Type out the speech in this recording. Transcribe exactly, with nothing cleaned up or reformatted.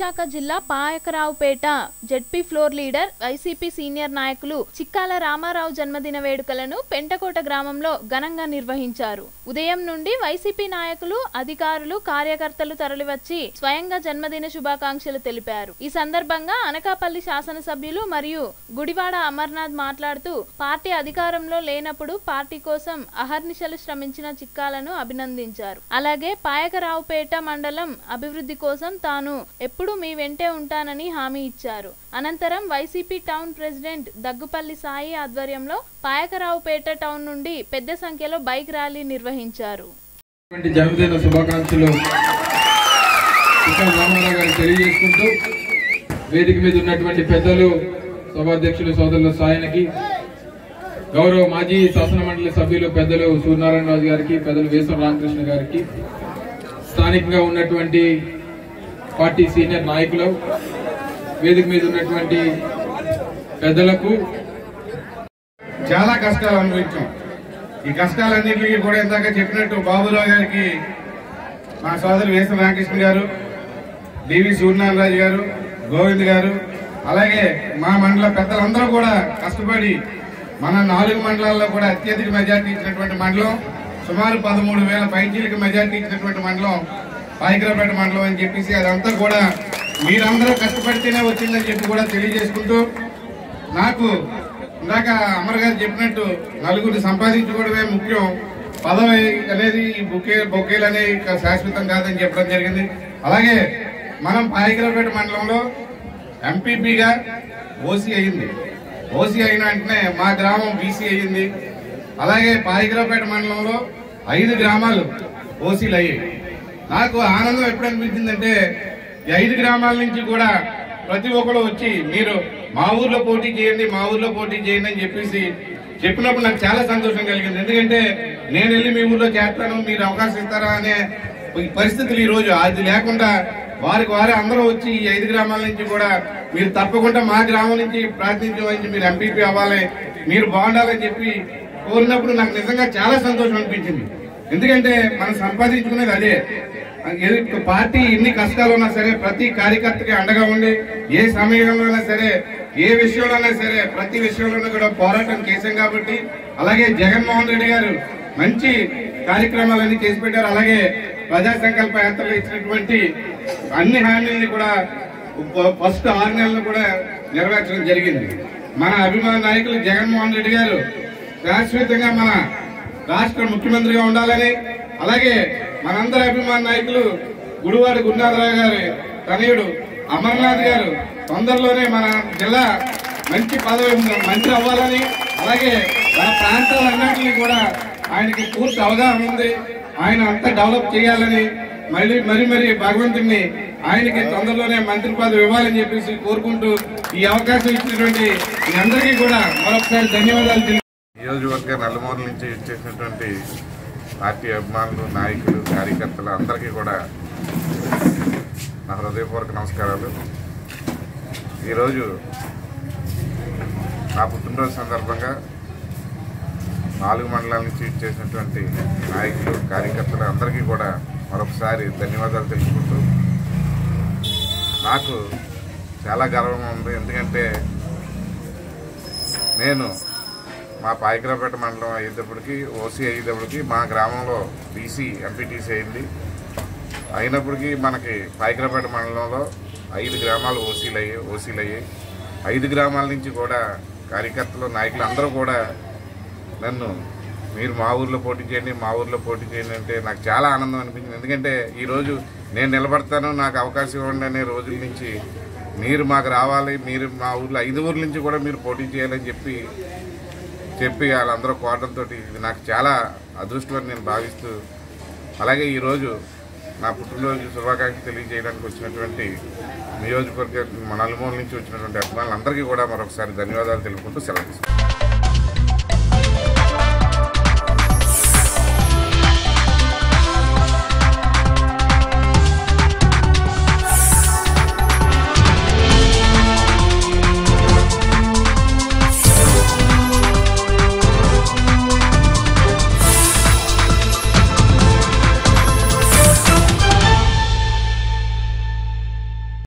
విశాఖ జిల్లా Payakaraopeta ZP floor leader YCP senior నాయకులు చిక్కాల రామారావు జన్మదిన వేడుకలను పెంటకోట గ్రామంలో ఘనంగా నిర్వహించారు. ఉదయం నుండి వైసీపీ నాయకులు, అధికారులు, కార్యకర్తలు తరలివచ్చి స్వయంగా జన్మదిన శుభాకాంక్షలు తెలిపారు. ఈ సందర్భంగా అనకాపల్లి శాసనసభ్యులు మరియు గుడివాడ అమర్నాథ్ మాట్లాడుతూ పార్టీ అధికారంలో లేనప్పుడు పార్టీ కోసం అహర్నిశలు శ్రమించిన చిక్కాలను అభినందించారు. అలాగే పాయకరావుపేట మండలం అభివృద్ధి కోసం తాను ఎప్పుడు మీ వెంటే ఉంటానని హామీ ఇచ్చారు. అనంతరం YCP town president Daggupalli Sai ఆధ్వర్యంలో పాయకరావుపేట టౌన్ నుండి పెద్ద సంఖ్యలో బైక్ ర్యాలీ నిర్వహించారు. జన్మదిన శుభాకాంక్షలు తెలియజేసుకుంటూ వేదిక మీద ఉన్నటువంటి పెద్దలు, సభాధ్యక్షులు సోదరుల సాయనకి, గౌరవ మాజీ శాసన మండలి సభ్యులు పెద్దలు సూర్యనారాయణ రాజు గారికి, పెద్దలు వేసవ రామకృష్ణ గారికి, స్థానికంగా ఉన్నటువంటి పార్టీ సీనియర్ నాయకులు, వేదిక మీద ఉన్నటువంటి పెద్దలకు చాలా కష్టాలు అనుభవించాం. ఈ కష్టాలన్నింటికి కూడా ఇందాక చెప్పినట్టు బాబురావు గారికి, మా సోదరు వేసవ రామకృష్ణ గారు, డివి సూర్యనారాయణ గారు, గోవింద్ గారు, అలాగే మా మండల పెద్దలందరూ కూడా కష్టపడి మన నాలుగు మండలాల్లో కూడా అత్యధిక మెజార్టీ ఇచ్చినటువంటి మండలం, సుమారు పదమూడు వేల పైచీలకు మెజార్టీ ఇచ్చినటువంటి మండలం పాయకరావుపేట మండలం అని చెప్పేసి అదంతా కూడా మీరందరూ కష్టపడితేనే వచ్చిందని చెప్పి కూడా తెలియజేసుకుంటూ, నాకు ఇందాక అమర్ గారు చెప్పినట్టు నలుగురిని సంపాదించుకోవడమే ముఖ్యం, పదవి అనేది ఈ బొకే బొకేలు అనేవి శాశ్వతం కాదని చెప్పడం జరిగింది. అలాగే మనం పాయకరావుపేట మండలంలో ఎంపీపీగా ఓసీ అయింది. ఓసీ అయిన వెంటనే మా గ్రామం బీసీ అయ్యింది. అలాగే పాయకరావుపేట మండలంలో ఐదు గ్రామాలు ఓసీలు అయ్యాయి. నాకు ఆనందం ఎప్పుడు అనిపించిందంటే, ఈ ఐదు గ్రామాల నుంచి కూడా ప్రతి ఒక్కరు వచ్చి మీరు మా ఊర్లో పోటీ చేయండి, మా ఊర్లో పోటీ చేయండి అని చెప్పేసి చెప్పినప్పుడు నాకు చాలా సంతోషం కలిగింది. ఎందుకంటే నేను వెళ్ళి మీ ఊర్లో చేస్తాను, మీరు అవకాశం ఇస్తారా అనే పరిస్థితులు ఈ రోజు అది లేకుండా వారికి వారే అందరూ వచ్చి ఈ ఐదు గ్రామాల నుంచి కూడా మీరు తప్పకుండా మా గ్రామం నుంచి ప్రాతినిధ్యం వహించి మీరు ఎంపీపీ అవ్వాలి, మీరు బాగుండాలని చెప్పి కోరినప్పుడు నాకు నిజంగా చాలా సంతోషం అనిపించింది. ఎందుకంటే మనం సంపాదించుకునేది అదే. పార్టీ ఎన్ని కష్టాలు ఉన్నా సరే ప్రతి కార్యకర్తకి అండగా ఉండి, ఏ సమయంలోనైనా సరే, ఏ విషయంలోనైనా సరే, ప్రతి విషయంలోనూ కూడా పోరాటం చేశాం కాబట్టి, అలాగే జగన్మోహన్ రెడ్డి గారు మంచి కార్యక్రమాలన్నీ చేసి పెట్టారు. అలాగే ప్రజా సంకల్ప యాత్రలు ఇచ్చినటువంటి అన్ని హామీలను కూడా ఫస్ట్ ఆరు నెలలు కూడా నెరవేర్చడం జరిగింది. మన అభిమాన నాయకులు జగన్మోహన్ రెడ్డి గారు శాశ్వతంగా మన రాష్ట్ర ముఖ్యమంత్రిగా ఉండాలని, అలాగే మనందరి అభిమాన నాయకులు గుడివాడ గుండాధరావు గారి తనయుడు అమర్నాథ్ గారు తొందరలోనే మన జిల్లా మంచి పదవి మంత్రి అవ్వాలని, అలాగే మన ప్రాంతాలన్నింటినీ కూడా ఆయనకి పూర్తి అవగాహన ఉంది, ఆయన అంతా డెవలప్ చేయాలని, మళ్ళీ మరి మరి భగవంతుడిని ఆయనకి తొందరలోనే మంత్రి పదవి ఇవ్వాలని చెప్పేసి కోరుకుంటూ ఈ అవకాశం ఇచ్చినటువంటి మీ అందరికీ కూడా మరొకసారి ధన్యవాదాలు. నియోజకవర్గ నలుమూల నుంచి ఇచ్చేసినటువంటి పార్టీ అభిమానులు, నాయకులు, కార్యకర్తలు అందరికీ కూడా నా హృదయపూర్వక నమస్కారాలు. ఈరోజు నా పుట్టినరోజు సందర్భంగా నాలుగు మండలాల నుంచి ఇచ్చేసినటువంటి నాయకులు, కార్యకర్తలు అందరికీ కూడా మరొకసారి ధన్యవాదాలు తెలుపుకుంటూ, నాకు చాలా గర్వంగా ఉంది. ఎందుకంటే నేను మా పాయకరావుపేట మండలం అయ్యేటప్పటికి, ఓసీ అయ్యేటప్పటికి మా గ్రామంలో బీసీ ఎంపీటీసీ అయింది. అయినప్పటికీ మనకి పాయకరావుపేట మండలంలో ఐదు గ్రామాలు ఓసీలు అయ్యాయి ఓసీలు అయ్యాయి ఐదు గ్రామాల నుంచి కూడా కార్యకర్తలు, నాయకులు అందరూ కూడా నన్ను మీరు మా ఊర్లో పోటీ చేయండి, మా ఊర్లో పోటీ చేయండి అంటే నాకు చాలా ఆనందం అనిపించింది. ఎందుకంటే ఈరోజు నేను నిలబడతాను, నాకు అవకాశం ఇవ్వండి అనే రోజుల నుంచి మీరు మాకు రావాలి, మీరు మా ఊర్లో ఐదు ఊర్ల నుంచి కూడా మీరు పోటీ చేయాలని చెప్పి చెప్పి వాళ్ళందరూ కోవడంతో ఇది నాకు చాలా అదృష్టమని నేను భావిస్తూ, అలాగే ఈరోజు నా పుట్టినరోజు శుభాకాంక్షలు తెలియజేయడానికి వచ్చినటువంటి నియోజకవర్గ నలుమూల నుంచి వచ్చినటువంటి అభిమానులందరికీ కూడా మరొకసారి ధన్యవాదాలు తెలుపుకుంటూ సెలవు తీసుకుంటాను.